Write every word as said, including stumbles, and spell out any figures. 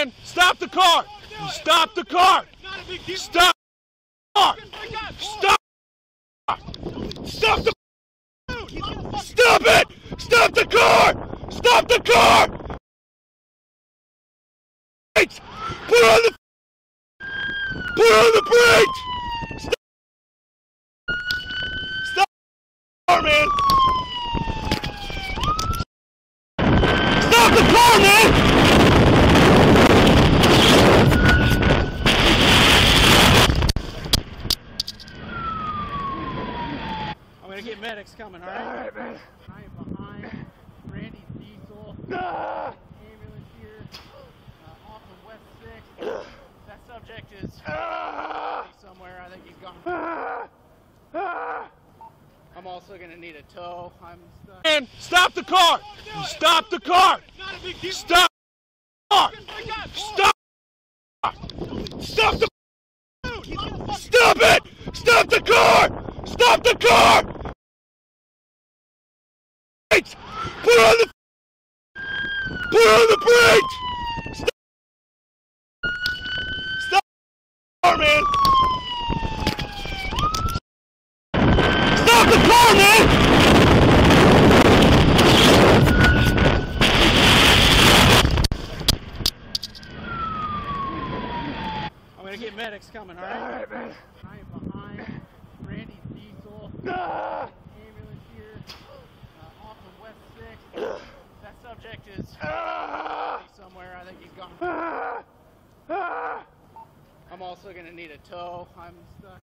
Man, stop the car! Stop the car! Stop! Stop! Stop! Stop the! Stop it! Stop the car! Stop the car! Put on the! Put on the brakes! Stop! Stop the car, man! Stop the car, man! I'm gonna get medics coming, all right? All right, man. I am behind Randy's diesel. Ah! Ambulance here, uh, off of West sixth. That subject is Ah! somewhere. I think he's gone. Ah! Ah! I'm also gonna need a tow. I'm stuck. Man, stop the car! Stop the car! Stop! Stop! Stop! Stop the! Stop it! Stop the car! Stop the car! Brakes! Put on the! Put on the brakes! Stop! Stop the car, man! Stop the car, man! I'm gonna get medics coming, all right? All right, man. I am behind Randy's diesel. Ah! Ambulance here, uh, off of West sixth. That subject is Ah! somewhere. I think he's gone. Ah! Ah! I'm also gonna need a tow. I'm stuck.